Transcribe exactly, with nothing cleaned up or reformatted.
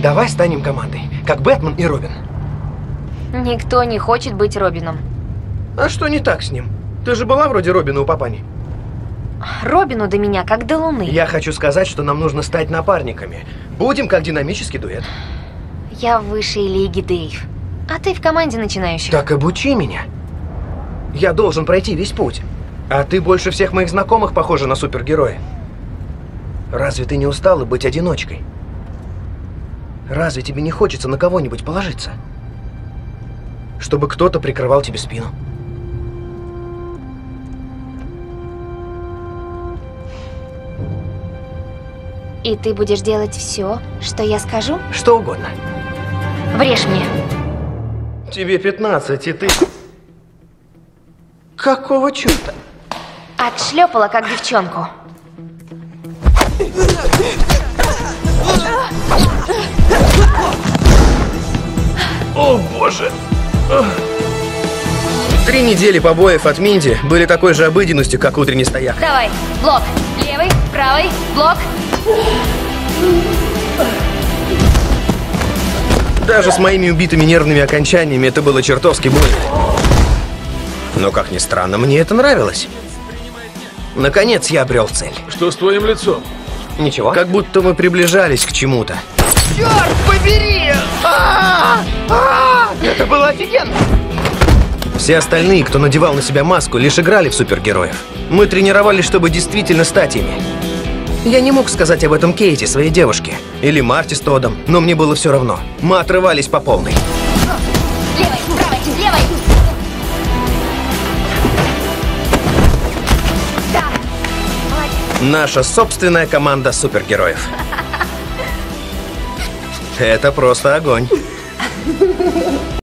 Давай станем командой, как Бэтмен и Робин. Никто не хочет быть Робином. А что не так с ним? Ты же была вроде Робина у папани. Робину до меня как до Луны. Я хочу сказать, что нам нужно стать напарниками. Будем как динамический дуэт. Я в высшей лиге, Дэйв. А ты в команде начинающих. Так обучи меня. Я должен пройти весь путь. А ты больше всех моих знакомых похожа на супергероя. Разве ты не устала быть одиночкой? Разве тебе не хочется на кого-нибудь положиться? Чтобы кто-то прикрывал тебе спину. И ты будешь делать все, что я скажу? Что угодно. Врежь мне. Тебе пятнадцать, и ты... Какого черта? Отшлепала, как девчонку. О, боже! Три недели побоев от Минди были такой же обыденностью, как утренний стояк. Давай, блок. Левый, правый, блок. Даже с моими убитыми нервными окончаниями это было чертовски больно. Но, как ни странно, мне это нравилось. Наконец я обрел цель. Что с твоим лицом? Ничего. Как будто мы приближались к чему-то. Черт побери! А-а-а! А-а-а! Это было офигенно! Все остальные, кто надевал на себя маску, лишь играли в супергероев. Мы тренировались, чтобы действительно стать ими. Я не мог сказать об этом Кейти, своей девушке, или Марти с Тодом, но мне было все равно. Мы отрывались по полной. Левой, правой, левой. Да. Молодец. Наша собственная команда супергероев. Это просто огонь.